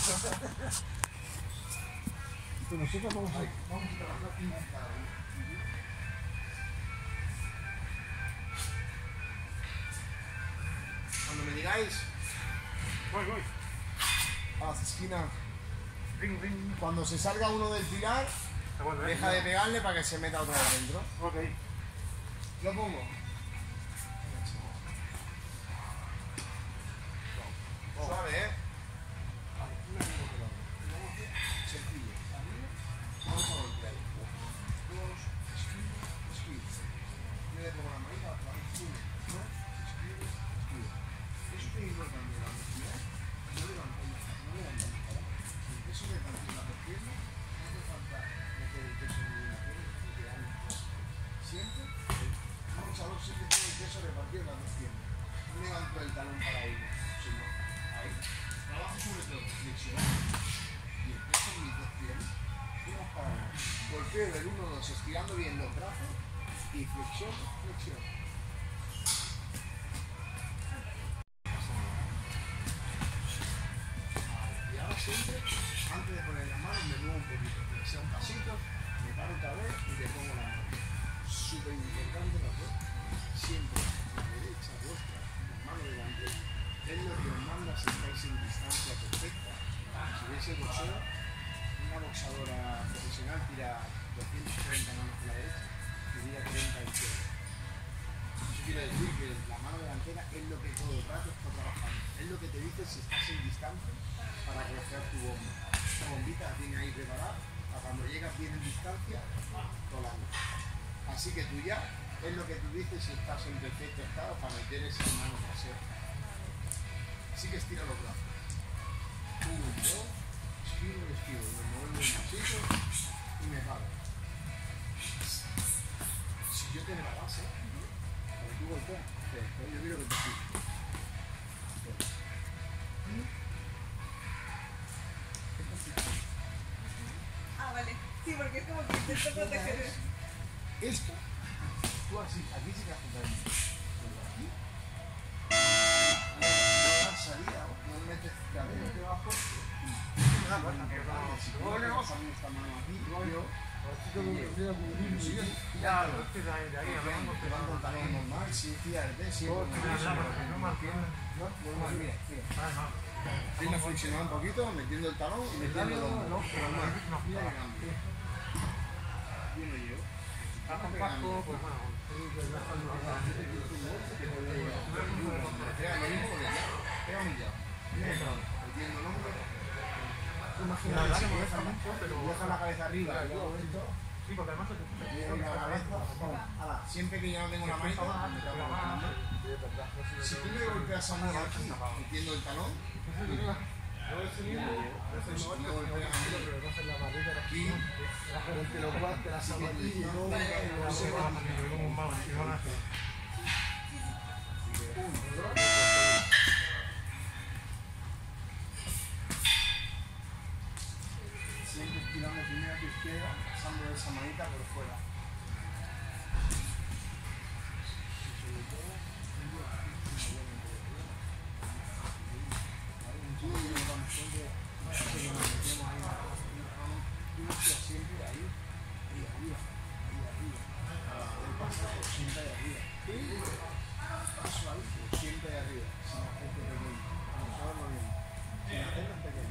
Pues nosotros vamos a trabajar un cada uno. Cuando me digáis, Voy. a las esquinas, cuando se salga uno del pilar, deja de pegarle para que se meta otra vez dentro. Ok. Lo pongo. Suave, ¿eh? Sencillo. Vamos a golpear. 2, squeeze. Me le pongo la manita atrás. 1, 2, squeeze. Eso tiene importante la velocidad. No levantamos para. El peso de partir las dos piernas. No hace falta meter el peso en ninguna pierna. Siempre un luchador siempre tiene el peso repartido en las dos piernas. No levanto el talón para uno, sino ahí. Trabajo sobre todo, flexionar. Y el peso en mis dos piernas. Vamos para uno. Golpeo del 1-2, estirando bien los brazos. Y flexión. Y ahora siempre, antes de poner las manos, me muevo un poquito. Me sea un pasito, me paro otra vez y le pongo la mano. Súper importante las dos. Siempre la derecha vuestra, la mano delante, es lo que os manda si estáis en distancia perfecta. Si veis el boxeo, una boxadora profesional tira 230 manos con la derecha y tira 30 izquierda. Eso quiere decir que la mano delantera es lo que todo el rato está trabajando. Es lo que te dice si estás en distancia para crecer tu bomba. Esta bombita la tienes ahí preparada para cuando llegas bien en distancia, volando. Así que tú ya es lo que tú dices si estás en perfecto estado para meter esa mano trasera. Así que estira los brazos. 1, 2, esquivo. Me muevo un pasito y me paro. Si yo tengo la base, cuando tú golpeas, yo quiero que te fijes. Ah, vale. Sí, porque es como que intento proteger. Esto, tú así, aquí sí que has juntado. Aquí. No das salida, no metes cabello debajo. Si tú le vas a poner esta mano aquí, yo. Ya, te levanto el talón normal, sí, fíjate, siempre. Mira. Tienes flexionar un poquito, metiendo el talón y metiendo el hombro. Mira que cambio. Bien lo llevo. Está compacto, pues bueno. Pega lo mismo con el llave. Pega un llave. Metiendo el hombro. Imagínate si deja la cabeza arriba y luego esto. Sí, porque además la cabeza, siempre que yo no tengo una manita, me tapo la mano. Si tú me golpeas a mí aquí, metiendo el talón, aquí, siempre estirando primero a tu izquierda, pasando esa manita por fuera. Siempre ahí, arriba. El pasaje siempre ahí arriba. Eso ahí, siempre ahí arriba. Sin hacerte pequeño. Como sabes lo mismo. Sin hacerlo pequeño.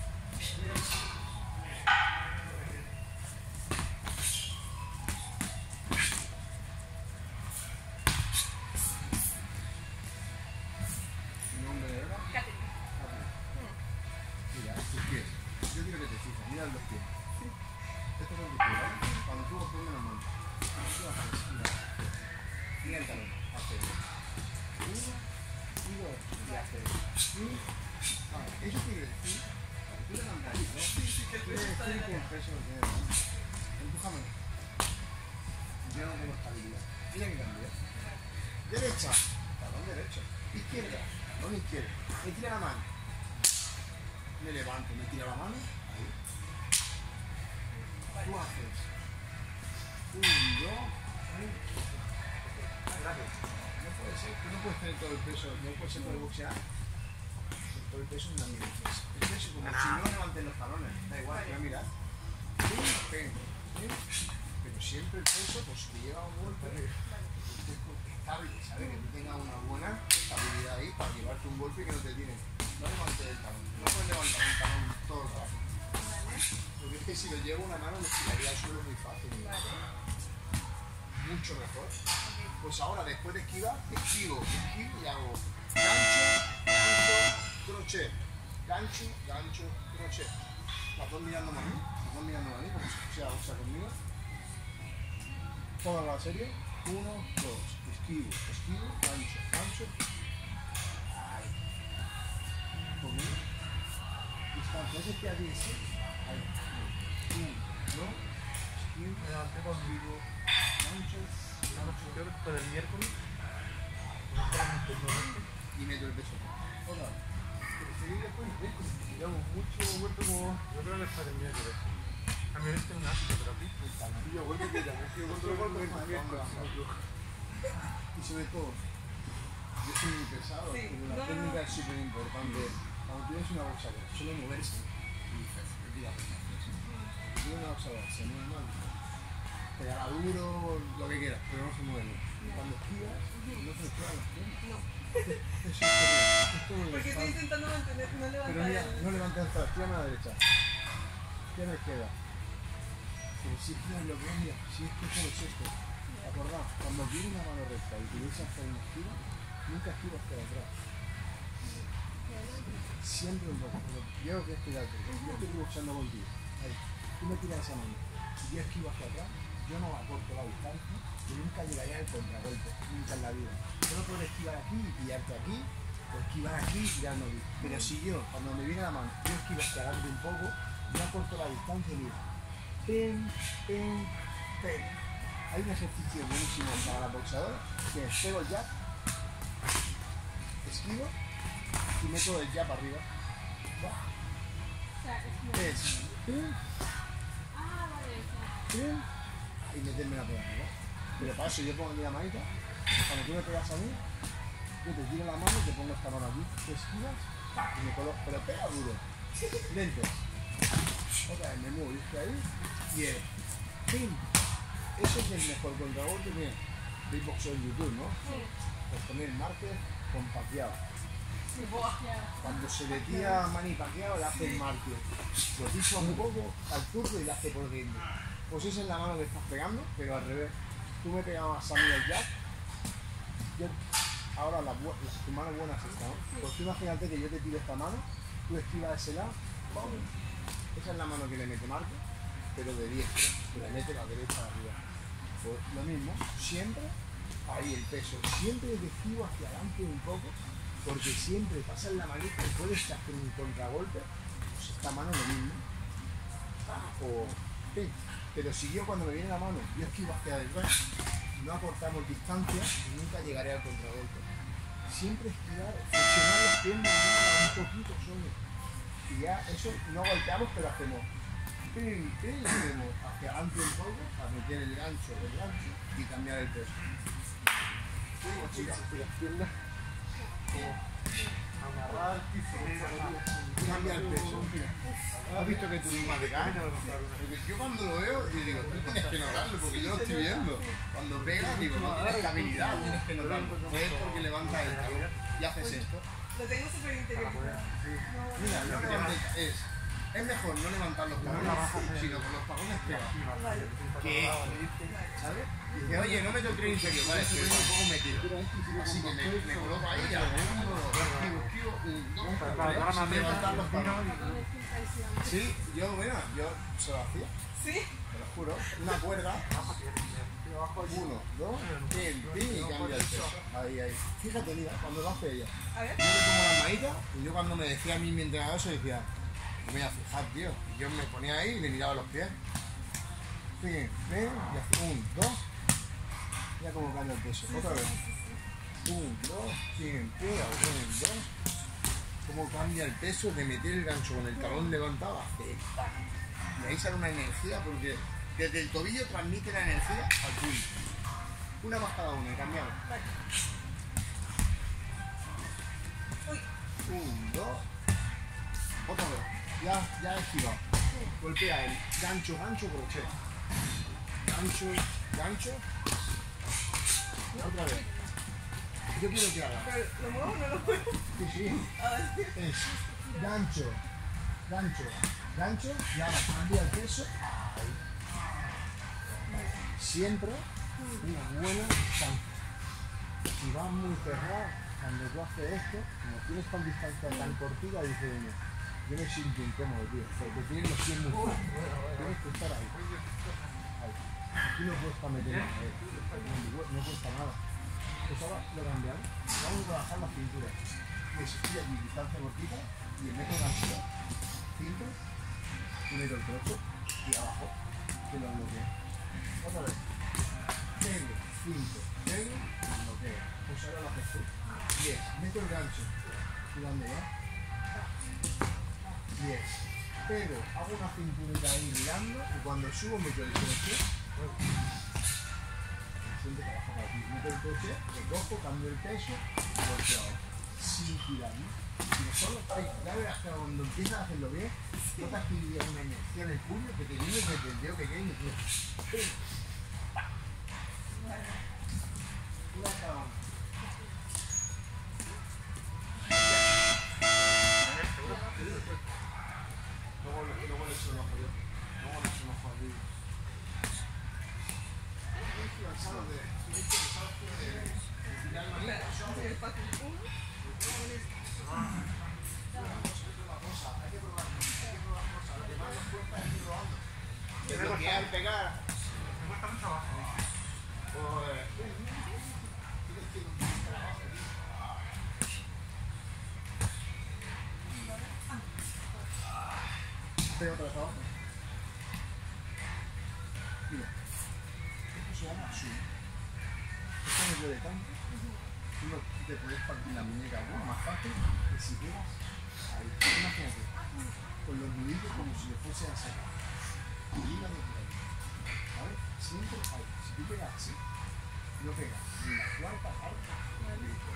¿Tu nombre de verdad? Catherine. Mira, tus pies. Yo quiero que te fijes. Mira los pies. Estos son tus pies, ¿vale? Cuando tú los pones en la mano. Tú haces, mira el talón. Haces 1 y 2 y haces. Eso quiere decir, cuando tú levantas ahí, ¿no? Quiere decir que el peso lo tienes en la mano. Empújame. Yo no tengo estabilidad. Mira que cambia. Derecha. Talón derecho. Izquierda. Talón izquierdo. Me tira la mano. Me levanto, me tira la mano. Ahí. Tú haces 1, 2, 3. No puede ser, tú no puedes tener todo el peso, no puedes ser todo boxear. mejor el peso es una mini pesa. El peso, como si no levanten los talones, da igual, voy a mirar. Pero siempre el peso, pues si lleva un golpe, estable, ¿sabes? Que tú tengas una buena estabilidad ahí para llevarte un golpe y que no te tiren. No levantes el talón, no puedes levantar el talón todo el rato. Porque es que si lo llevo una mano me tiraría al suelo muy fácil. Mucho mejor. Pues ahora después de esquivar, esquivo y hago gancho, crochet. Gancho, crochet. Las dos mirándome a mí, como si sea usa conmigo. Toda la serie. 1, 2, esquivo, gancho. Ahí. Conmigo. Distancia, es que aquí sí. Ahí. 1, 2, esquivo, gancho. Creo que para el miércoles. Y meto el peso. Otra. Pero seguir después el miércoles. Llevamos mucho vuelto como. Yo creo que para el miércoles. A mí este es un ácido, pero aquí. Y yo vuelvo que ya, y sobre todo, yo soy muy pesado, Sí, pero la técnica es súper importante. Cuando tienes una boxadora, solo moverse y tienes una boxadora, se mueve mal, pegará duro, lo que quieras, pero no se mueve. Cuando esquivas, no se esquivan las piernas. No. Eso es todo muy Porque estoy intentando mantener, no levantar Pero mira, el... no levantes hasta la pierna derecha, pierna izquierda. Pero si es que lo que mira, si es que solo es esto. Acordad, cuando tienes una mano recta y utilizas hacer una esquiva, nunca esquivas hacia atrás. Siempre un poco. Yo que explicarte, yo estoy luchando contigo. Ahí. Tú me tiras esa mano. Si yo esquivo hacia atrás, yo no acorto la distancia y nunca llegaría al contragolpe. Nunca en la vida. Solo puedo esquivar aquí y pillarte aquí, o esquivar aquí y tirarme aquí. Pero si yo, cuando me viene la mano, yo esquivo hacia adelante un poco, no acorto la distancia y mira. Pin. Hay un ejercicio buenísimo para la boxeadora que es pego el jab, esquivo y meto el jab arriba. Es pin y meterme la por arriba. Pero para eso yo pongo aquí la manita, cuando tú me pegas a mí, yo te tiro la mano y te pongo esta mano aquí, te esquivas y me coloco, pero pega duro, lento. Otra vez me muevo, ¿viste ahí? Y es pin. Ese es el mejor contragolpe que veis boxeo en YouTube, ¿no? Pues poner Márquez con Pacquiao. Cuando se le tira Manny Pacquiao, le hace el Márquez. Lo pisa un poco al zurdo y le hace por dentro. Pues esa es la mano que estás pegando, pero al revés. Tú me pegabas a mí el jab. Ahora tu mano buena es esta, ¿no? Pues tú imagínate que yo te tiro esta mano, tú esquivas de ese lado, ¡pum! Esa es la mano que le mete Márquez, pero de diestra, que le mete la derecha arriba. Pues lo mismo, siempre ahí el peso, siempre te esquivo hacia adelante un poco, porque siempre pasas la manita y puedes hacer un contragolpe, pues esta mano lo mismo. O, sí. Pero si yo cuando me viene la mano, yo esquivo hacia detrás, no acortamos distancia, nunca llegaré al contragolpe. Siempre esquivar, flexionar las piernas un poquito solo. Y ya eso no golpeamos, pero hacemos pin, pin, y hacemos hacia adelante un poco, para meter el gancho y cambiar el peso. Las piernas como amarrar, Cambia el peso. ¿Has visto que tú misma te caes? Porque yo cuando lo veo, yo digo, tú tienes que notarlo, porque yo lo estoy viendo. Cuando pegas, digo, no tienes estabilidad, tienes que notarlo. Pues es porque levantas el talón y haces esto. Lo tengo súper interiorizado. Mira, lo que es mejor no levantar los tacones, sino con los tacones pegados. Que, ¿sabes? Dice, oye, no meto el tren interior, vale, estoy un poco metido. Así que me coloco ahí, ya, esquivo, sin levantar los tacones. Sí, yo se lo hacía, ¿Sí? te lo juro, una cuerda, 1, 2, pin, y cambia el peso. Ahí. Fíjate, mira, cuando lo hace ella. A ver. Yo le pongo las manitas y yo cuando me decía a mí mi entrenador se decía, me voy a fijar, tío. Y yo me ponía ahí y le miraba los pies. Pin, y hace 1, 2. Mira cómo cambia el peso. Otra vez. 1, 2, pin, 1, 2. Cómo cambia el peso de meter el gancho con el talón levantado a hacer. Y ahí sale una energía porque desde el tobillo transmite la energía al puño. Una más cada uno y cambiamos. Vale. Uy. 1, 2. Otra vez. Ya he esquivado. Golpea el gancho, gancho, crochet. Gancho, gancho. Otra vez. Yo quiero que haga. Pero, ¿lo muevo o no lo muevo? Sí, sí. Ah, sí. Es gancho, gancho, gancho. Y ahora cambia el peso. Ahí. Siempre una buena distancia. Si vas muy cerrado, cuando tú haces esto, como tienes con distancia tan cortita, dices uno, yo me siento incómodo, tío, porque tienes los pies muy fuertes. Tienes que estar ahí. Ahí. Aquí no cuesta meter no cuesta nada. Pues ahora lo cambiamos. Vamos a trabajar la cintura. Y eso estoy aquí, distancia cortita, y el meto gancho, cinto, y meto el trozo, y abajo, que lo bloqueo. Otra vez. Pego, cinto, pego, bloqueo. Pues ahora lo haces tú. 10. Meto el gancho. ¿Y dónde va? 10. Pero hago una cinturita ahí mirando y cuando subo meto el crochet. Siempre trabajo para aquí. Meto el crochet, recojo, cambio el peso y golpeo sin tirar, ¿no? Si solo estáis, ya verás que cuando empiezas a hacerlo bien, notas que hay una energía en el puño que te viene desde el dedo pequeño. Una cada uno. Luego le echo un ojo yo. Luego le echo un ojo al vídeo. Estoy cansado de tirar la Espera, mano. hacer el pato uno. Hay que probar cosas. Lo que más nos cuesta es ir probando. Desbloquear, pegar. Me cuesta mucho abajo. Pega otra vez abajo. Mira, esto se llama zoom. Esto no duele tanto. Tú te puedes partir la muñeca más fácil que si pegas ahí. Imagínate, con los nudillos como si le fuese a sacar. Y mira de por ahí. ¿Vale? Siempre ahí. Si tú pegas así, no pegas ni la cuarta parte ni el grito.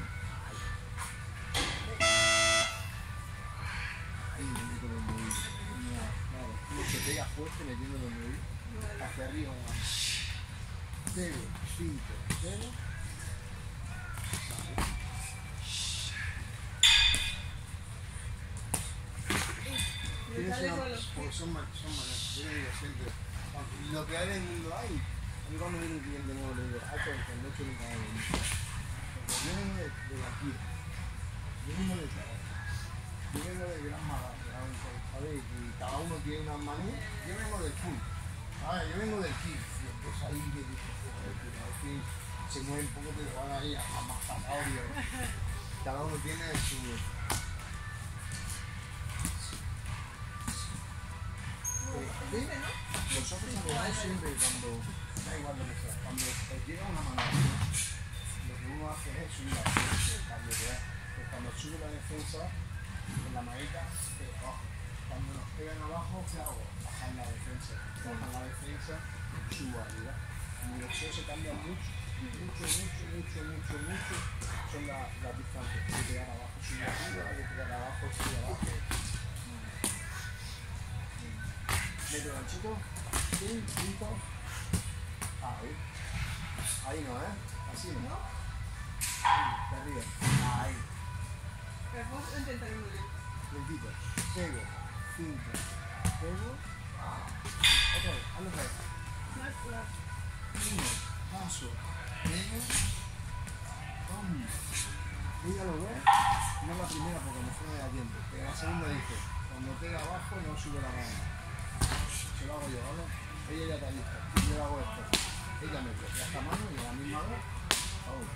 Ahí me meto los nudillos. Claro, uno se pega fuerte metiendo los nudillos. Hacia arriba. Pego, cinto, pego. Me sale con los Porque son maneras, yo le digo siempre, lo que hay en el mundo hay. A mí cuando viene un cliente nuevo le digo, hay cosas que no he hecho nunca en el mundo. Porque yo vengo de aquí, yo vengo de trabajo, yo vengo de gran malaje, ¿sabes? Y cada uno tiene unas manías, yo vengo del full, ¿sabes? Yo vengo del kick, y entonces ahí que dices, joder, al fin se mueve un poco, pero van ahí a más zanahoria. Cada uno tiene su... Nosotros abogamos siempre cuando, da igual lo que sea, cuando os llega una manada, lo que uno hace es subir la defensa, pues cuando sube la defensa, en la maeta, abajo. Cuando nos pegan abajo, ¿qué hago? Bajar la defensa. Bajar la defensa, subo arriba. Mi boxeo se cambia mucho, son las distancias. De pegar abajo, subir arriba, de pegar abajo, subir abajo. Meto ganchito, cinto, ahí. Ahí no, así no. Ahí, de arriba, ahí. Pero vamos a intentar un momento. Lentito, pego, cinto, pego. Otra vez, hazlo otra vez. Uno, paso, pego, pum. Ella lo ve, no la primera porque me fue a tiempo, pero la segunda dice, cuando pega abajo no sube la mano. Se lo hago yo, ¿vale? Ella ya está lista. Yo le hago esto. Ella me bloquea esta mano y a la misma vez. Ahora.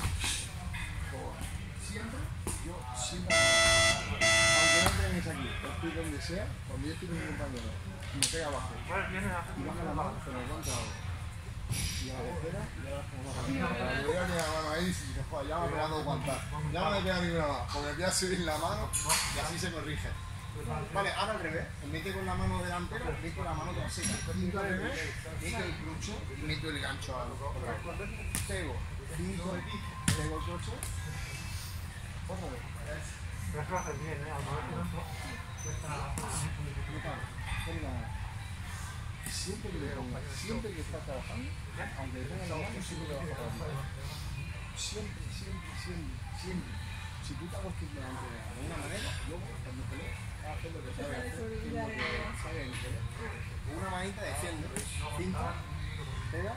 Siempre, yo siempre. Aunque no tengáis aquí, estoy donde sea, cuando yo estoy con mi compañero y me pega abajo. Y baja la mano, se lo aguanta ahora. Y a la tercera, y ahora como baja la mano. Le voy a poner la mano ahí y dice, joder, ya me ha pegado cuantas. Ya no me pega ninguna más. Porque voy a subir la mano y así se corrige. Vale, ahora al revés, mete con la mano delantera, mete con la mano trasera, cinto al revés, meto el crucho y meto el gancho al pego, cinto, pego el crucho, otra vez. Pero eso lo haces bien, a lo mejor no. No para, ponga nada. Siempre que le ponga, siempre que está trabajando, aunque le ponga la mano, siempre le va a parar. Siempre, siempre, siempre, siempre. Si tú te acostumbras de una manera, luego cuando peleas, vas a hacer lo que sabes hacer, que es lo que sabes en pelear. Una manita defiende, cinta, pega.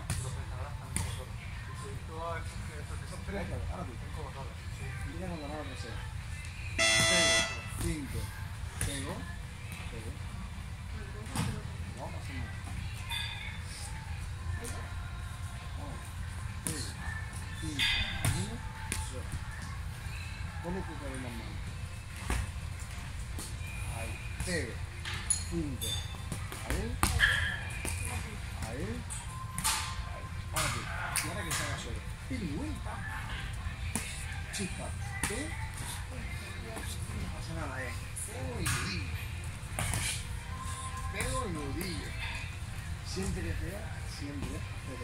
Ahora tú. Mira con la mano trasera. Pego, 5, pego, pego. No pasa nada. Pego, 5, 1, 2. Pone tu cabeza en las manos. Ahí, pego, 5. Ahí. Ahí. Ahí. Ahora tú. Y ahora que se haga solo. Pingüita. Chispa. ¿Qué? No pasa nada, pego y nudillo. Pego y nudillo. Siempre que pega, siempre pero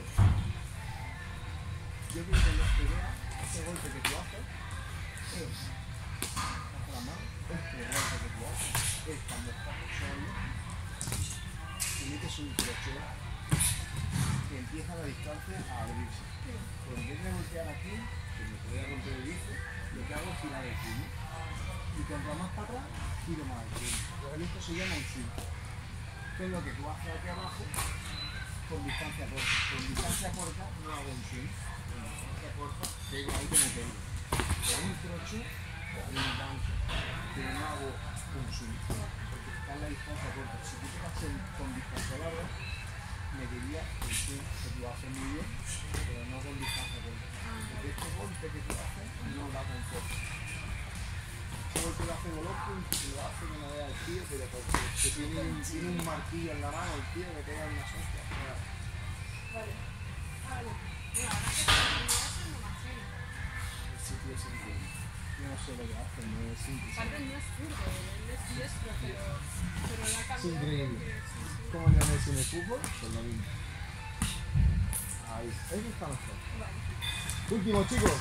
yo creo que los que vea, ese golpe que tú haces es bajo la mano, este golpe que tú haces es cuando estás solo y metes un crochet que empieza la distancia a abrirse. Pero en vez de golpear aquí, que me podría romper el bici, lo que hago es girar el puño. Y cuanto más para atrás, giro más el puño. Esto se llama un swing. Que es lo que tú haces aquí abajo con distancia corta. Con distancia corta no hago un swing. Con distancia corta pego ahí como pego. Con un crochet, un gancho, pero no hago un swing. Porque está en la distancia corta. Si tú te vas con distancia larga, me diría el swing que tú haces muy bien, pero no con distancia corta. Porque este golpe que tú haces no da con fuerza. Este golpe lo hace Golovkin, que lo hace que no vea el tío, pero porque tiene un martillo en la mano el tío que pega una hostia. Vale. Vale. Bueno, ahora que te no más bien. Ese tío es increíble. Yo no sé lo que hace, no es simple. Aparte no es zurdo, él es diestro, pero la Es cambiado. increíble. Sí, sí. ¿Cómo le llamáis en el fútbol? Pues lo mismo. Ahí, eso está mejor. Vale. Último, chicos.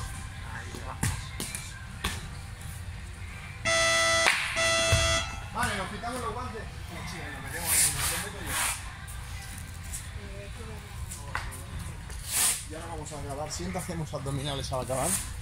Vale, nos quitamos los guantes. Sí, nos metemos ahí, nos meto yo. Y ahora vamos a grabar. Siempre hacemos abdominales al acabar.